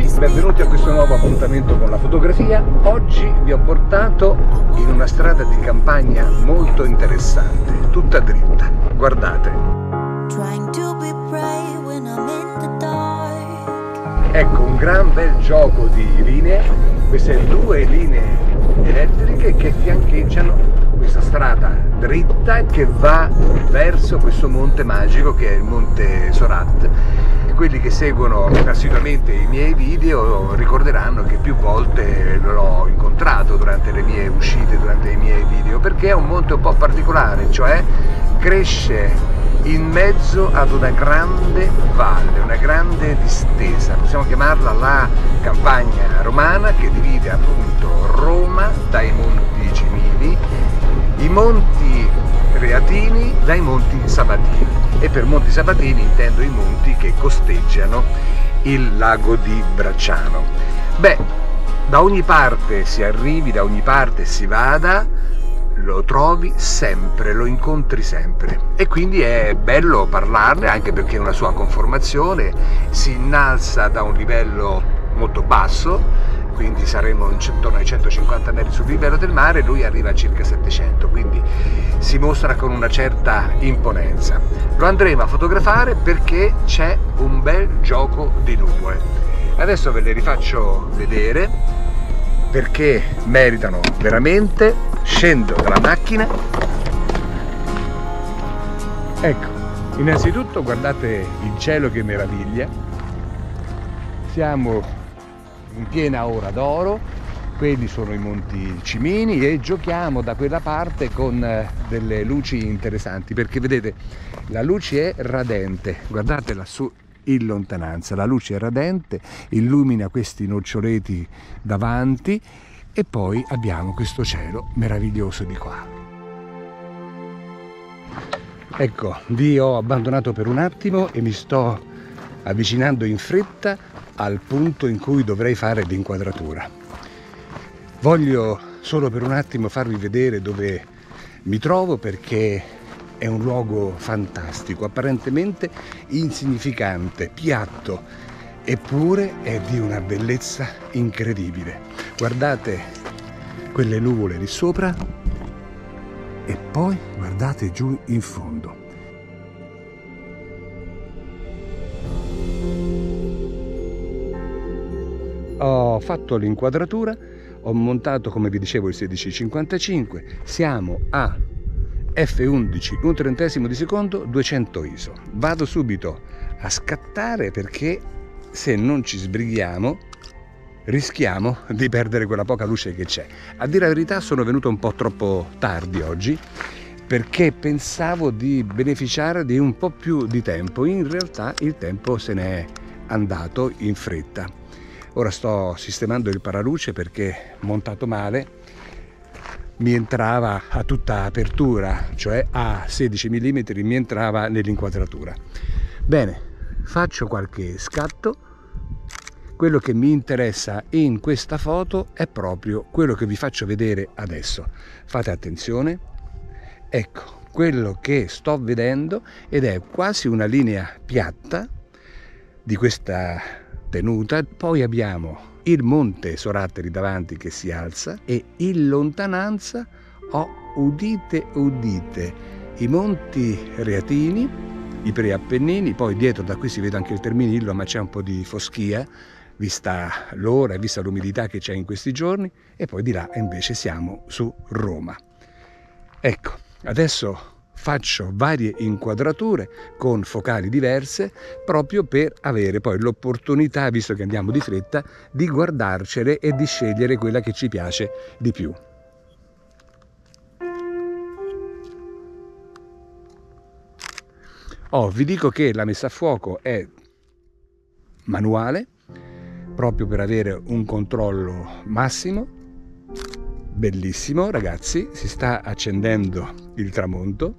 amici, benvenuti a questo nuovo appuntamento con la fotografia. Oggi vi ho portato in una strada di campagna molto interessante, tutta dritta, guardate. Ecco, un gran bel gioco di linee, queste due linee elettriche che fiancheggiano questa strada dritta che va verso questo monte magico che è il Monte Sorat. Quelli che seguono assiduamente i miei video ricorderanno che più volte l'ho incontrato durante le mie uscite, durante i miei video, perché è un monte un po' particolare, cioè cresce in mezzo ad una grande valle, una grande distesa, possiamo chiamarla la campagna romana, che divide appunto Roma dai Monti Cimini, i Monti Reatini dai Monti Sabatini, e per Monti Sabatini intendo i monti che costeggiano il lago di Bracciano. Beh, da ogni parte si arrivi, da ogni parte si vada, lo trovi sempre, lo incontri sempre, e quindi è bello parlarne, anche perché una sua conformazione si innalza da un livello molto basso, quindi saremo intorno ai 150 metri sul livello del mare, lui arriva a circa 700, quindi si mostra con una certa imponenza. Lo andremo a fotografare perché c'è un bel gioco di nuvole. Adesso ve le rifaccio vedere perché meritano veramente. Scendo dalla macchina. Ecco, innanzitutto guardate il cielo che meraviglia. Siamo in piena ora d'oro, quelli sono i Monti Cimini e giochiamo da quella parte con delle luci interessanti, perché vedete la luce è radente, guardate lassù in lontananza, la luce è radente, illumina questi noccioleti davanti e poi abbiamo questo cielo meraviglioso di qua. Ecco, vi ho abbandonato per un attimo e mi sto avvicinando in fretta al punto in cui dovrei fare l'inquadratura. Voglio solo per un attimo farvi vedere dove mi trovo, perché è un luogo fantastico, apparentemente insignificante, piatto, eppure è di una bellezza incredibile. Guardate quelle nuvole lì sopra e poi guardate giù in fondo. Ho fatto l'inquadratura, ho montato, come vi dicevo, il 1655, siamo a f11 1/30 di secondo, 200 ISO. Vado subito a scattare perché se non ci sbrighiamo rischiamo di perdere quella poca luce che c'è. A dire la verità sono venuto un po' troppo tardi oggi, perché pensavo di beneficiare di un po' più di tempo. In realtà il tempo se n'è andato in fretta. Ora sto sistemando il paraluce perché montato male mi entrava a tutta apertura, cioè a 16 mm mi entrava nell'inquadratura. Bene, faccio qualche scatto. Quello che mi interessa in questa foto è proprio quello che vi faccio vedere adesso. Fate attenzione, ecco quello che sto vedendo, ed è quasi una linea piatta di questa tenuta. Poi abbiamo il Monte Sorat lì davanti che si alza e in lontananza ho, udite udite, i Monti Reatini, i Preappennini, poi dietro da qui si vede anche il Terminillo, ma c'è un po' di foschia vista l'ora e vista l'umidità che c'è in questi giorni, e poi di là invece siamo su Roma. Ecco, adesso faccio varie inquadrature con focali diverse proprio per avere poi l'opportunità, visto che andiamo di fretta, di guardarcele e di scegliere quella che ci piace di più. Vi dico che la messa a fuoco è manuale, proprio per avere un controllo massimo. Bellissimo, ragazzi, si sta accendendo il tramonto.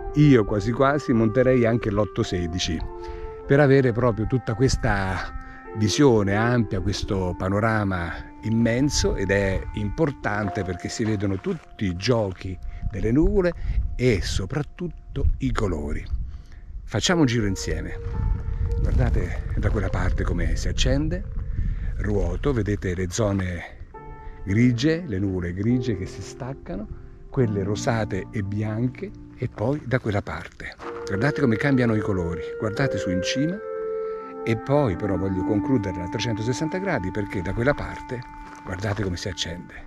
io quasi quasi monterei anche l'816 per avere proprio tutta questa visione ampia, questo panorama immenso, ed è importante perché si vedono tutti i giochi delle nuvole e soprattutto i colori. Facciamo un giro insieme. Guardate da quella parte come si accende, ruoto, vedete le zone grigie, le nuvole grigie che si staccano, quelle rosate e bianche, e poi da quella parte. Guardate come cambiano i colori, guardate su in cima, e poi però voglio concludere a 360 gradi perché da quella parte guardate come si accende.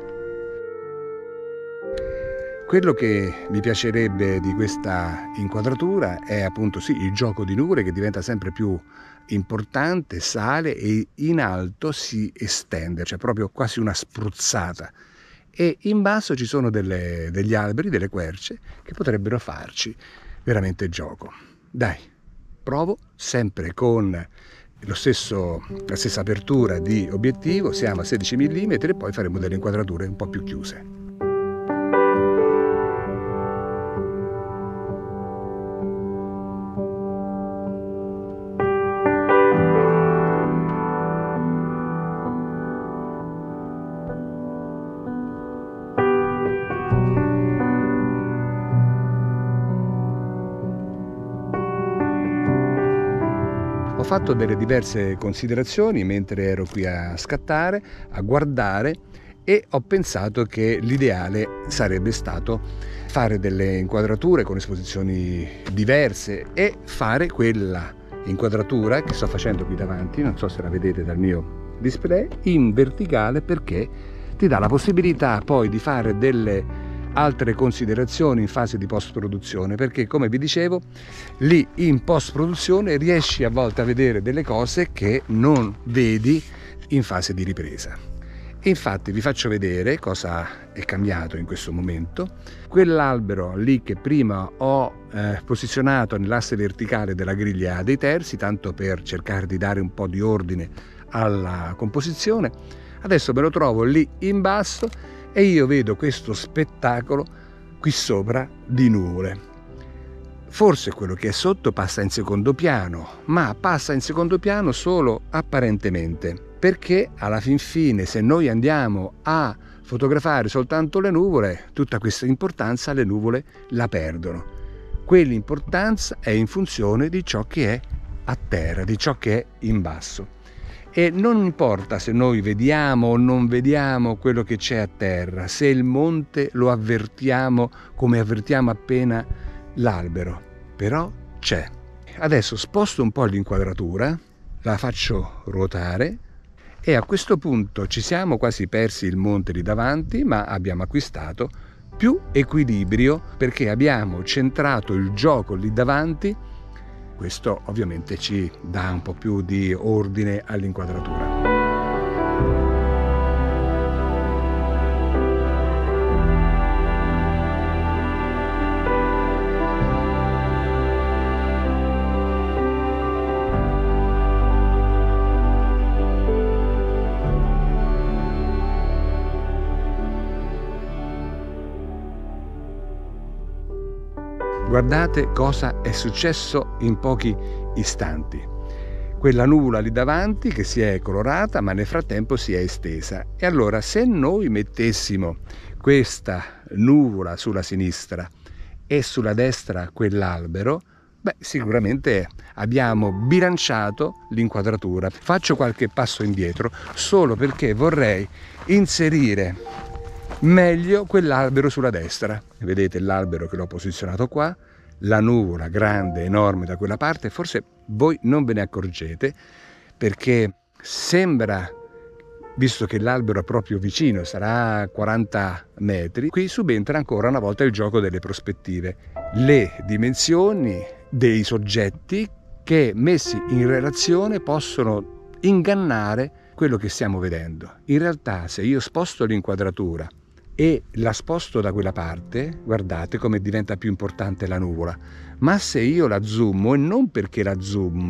Quello che mi piacerebbe di questa inquadratura è appunto sì il gioco di nuvole che diventa sempre più importante, sale e in alto si estende, cioè proprio quasi una spruzzata. E in basso ci sono degli alberi, delle querce che potrebbero farci veramente gioco. Dai, provo sempre con la stessa apertura di obiettivo, siamo a 16 mm e poi faremo delle inquadrature un po' più chiuse. Ho fatto delle diverse considerazioni mentre ero qui a scattare, a guardare, e ho pensato che l'ideale sarebbe stato fare delle inquadrature con esposizioni diverse e fare quella inquadratura che sto facendo qui davanti, non so se la vedete dal mio display, in verticale, perché ti dà la possibilità poi di fare delle altre considerazioni in fase di post-produzione, perché come vi dicevo lì in post-produzione riesci a volte a vedere delle cose che non vedi in fase di ripresa. E infatti vi faccio vedere cosa è cambiato in questo momento. Quell'albero lì che prima ho posizionato nell'asse verticale della griglia dei terzi, tanto per cercare di dare un po' di ordine alla composizione, adesso me lo trovo lì in basso e io vedo questo spettacolo qui sopra di nuvole. Forse quello che è sotto passa in secondo piano, ma passa in secondo piano solo apparentemente, perché alla fin fine se noi andiamo a fotografare soltanto le nuvole, tutta questa importanza le nuvole la perdono. Quell'importanza è in funzione di ciò che è a terra, di ciò che è in basso. E non importa se noi vediamo o non vediamo quello che c'è a terra, se il monte lo avvertiamo come avvertiamo appena l'albero, però c'è. Adesso sposto un po' l'inquadratura, la faccio ruotare e a questo punto ci siamo quasi persi il monte lì davanti, ma abbiamo acquistato più equilibrio perché abbiamo centrato il gioco lì davanti. Questo ovviamente ci dà un po' più di ordine all'inquadratura. Guardate cosa è successo in pochi istanti. Quella nuvola lì davanti che si è colorata ma nel frattempo si è estesa. E allora se noi mettessimo questa nuvola sulla sinistra e sulla destra quell'albero, sicuramente abbiamo bilanciato l'inquadratura. Faccio qualche passo indietro solo perché vorrei inserire meglio quell'albero sulla destra. Vedete l'albero che l'ho posizionato qua, la nuvola grande, enorme da quella parte. Forse voi non ve ne accorgete perché sembra, visto che l'albero è proprio vicino, sarà a 40 metri, qui subentra ancora una volta il gioco delle prospettive, le dimensioni dei soggetti che messi in relazione possono ingannare quello che stiamo vedendo. In realtà se io sposto l'inquadratura e la sposto da quella parte, guardate come diventa più importante la nuvola. Ma se io la zoommo, e non perché la zoommo,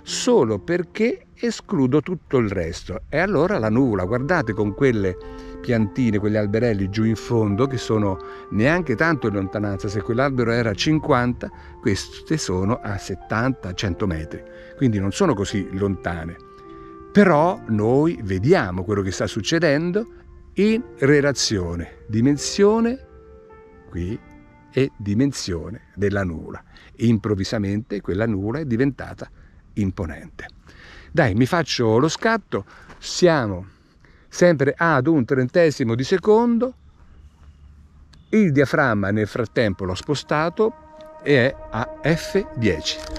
solo perché escludo tutto il resto. E allora la nuvola, guardate, con quelle piantine, quegli alberelli giù in fondo, che sono neanche tanto in lontananza, se quell'albero era a 50, queste sono a 70-100 metri, quindi non sono così lontane. Però noi vediamo quello che sta succedendo in relazione dimensione qui e dimensione della nuvola. Improvvisamente quella nuvola è diventata imponente. Dai, mi faccio lo scatto, siamo sempre ad 1/30 di secondo, il diaframma nel frattempo l'ho spostato e è a F10.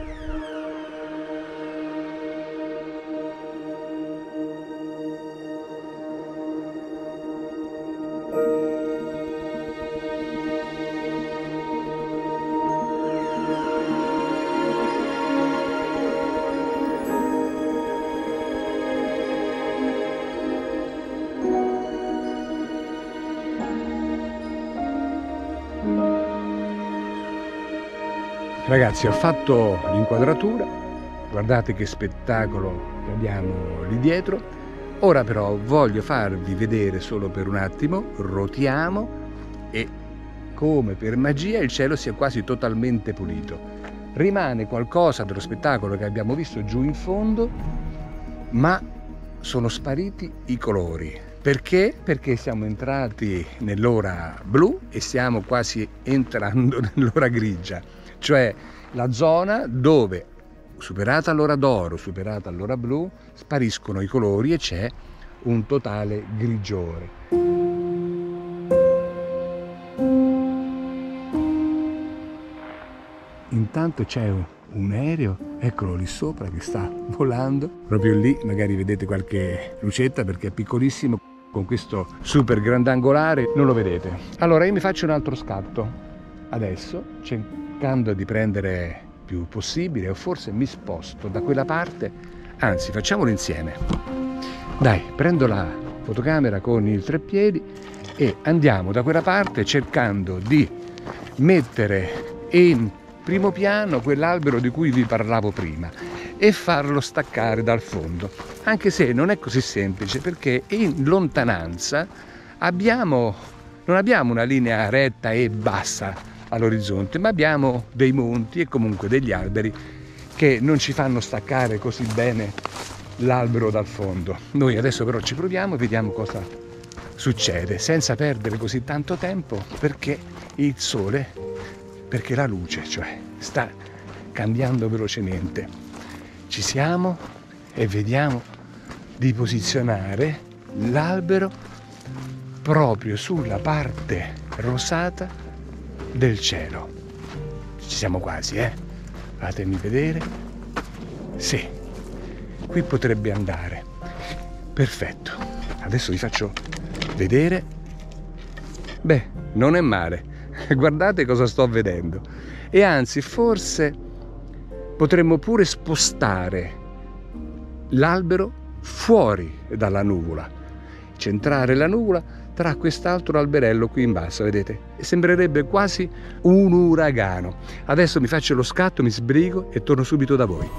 Ragazzi, ho fatto l'inquadratura, guardate che spettacolo che abbiamo lì dietro. Ora però voglio farvi vedere solo per un attimo, rotiamo e come per magia il cielo si è quasi totalmente pulito. Rimane qualcosa dello spettacolo che abbiamo visto giù in fondo, ma sono spariti i colori. Perché? Perché siamo entrati nell'ora blu e stiamo quasi entrando nell'ora grigia. Cioè la zona dove, superata l'ora d'oro, superata l'ora blu, spariscono i colori e c'è un totale grigiore. Intanto c'è un aereo, eccolo lì sopra che sta volando, proprio lì, magari vedete qualche lucetta perché è piccolissimo, con questo super grandangolare non lo vedete. Allora io mi faccio un altro scatto, adesso cercando di prendere più possibile, o forse mi sposto da quella parte, anzi facciamolo insieme. Dai, prendo la fotocamera con il treppiedi e andiamo da quella parte cercando di mettere in primo piano quell'albero di cui vi parlavo prima e farlo staccare dal fondo, anche se non è così semplice perché in lontananza non abbiamo una linea retta e bassa all'orizzonte, ma abbiamo dei monti e comunque degli alberi che non ci fanno staccare così bene l'albero dal fondo. Noi adesso però ci proviamo e vediamo cosa succede senza perdere così tanto tempo, perché il sole, perché la luce, cioè, sta cambiando velocemente. Ci siamo e vediamo di posizionare l'albero proprio sulla parte rosata del cielo. Ci siamo quasi, fatemi vedere. Sì, qui potrebbe andare. Perfetto, adesso vi faccio vedere. Beh, non è male. Guardate cosa sto vedendo. E anzi, forse potremmo pure spostare l'albero fuori dalla nuvola, centrare la nuvola tra quest'altro alberello qui in basso, vedete? E sembrerebbe quasi un uragano. Adesso mi faccio lo scatto, mi sbrigo e torno subito da voi.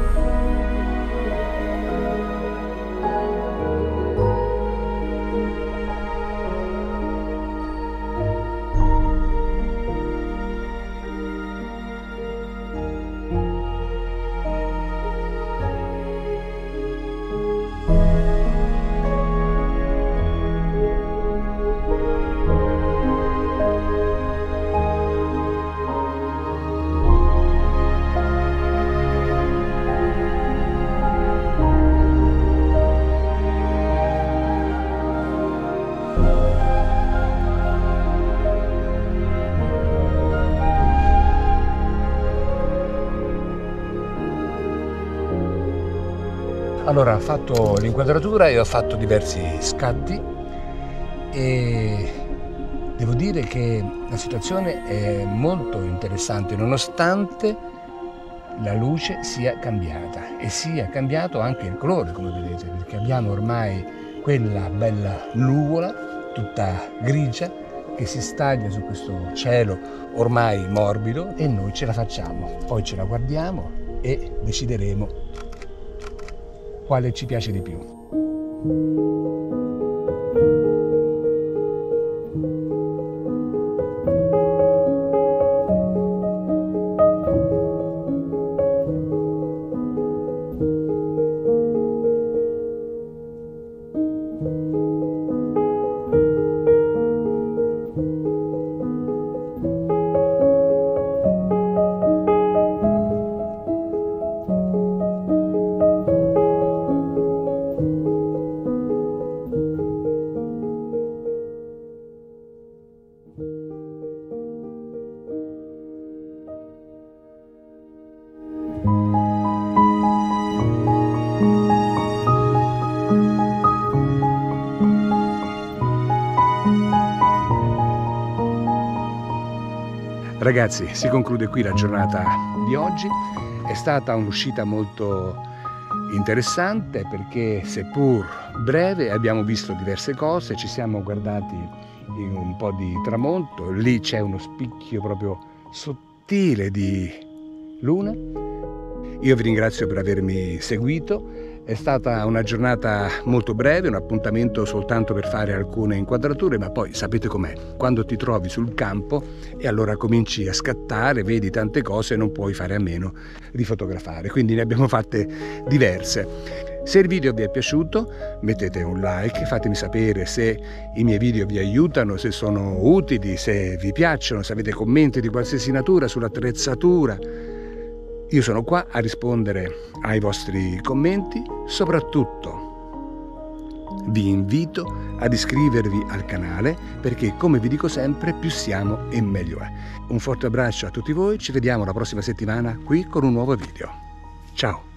Allora, ho fatto l'inquadratura e ho fatto diversi scatti e devo dire che la situazione è molto interessante nonostante la luce sia cambiata e sia cambiato anche il colore, come vedete, perché abbiamo ormai quella bella nuvola tutta grigia che si staglia su questo cielo ormai morbido e noi ce la facciamo, poi ce la guardiamo e decideremo quale ci piace di più. Ragazzi, si conclude qui la giornata di oggi. È stata un'uscita molto interessante perché, seppur breve, abbiamo visto diverse cose, ci siamo guardati in un po' di tramonto, lì c'è uno spicchio proprio sottile di luna. Io vi ringrazio per avermi seguito. È stata una giornata molto breve, un appuntamento soltanto per fare alcune inquadrature, ma poi sapete com'è, quando ti trovi sul campo e allora cominci a scattare, vedi tante cose e non puoi fare a meno di fotografare, quindi ne abbiamo fatte diverse. Se il video vi è piaciuto mettete un like, fatemi sapere se i miei video vi aiutano, se sono utili, se vi piacciono, se avete commenti di qualsiasi natura sull'attrezzatura. Io sono qua a rispondere ai vostri commenti, soprattutto vi invito ad iscrivervi al canale perché, come vi dico sempre, più siamo e meglio è. Un forte abbraccio a tutti voi, ci vediamo la prossima settimana qui con un nuovo video. Ciao!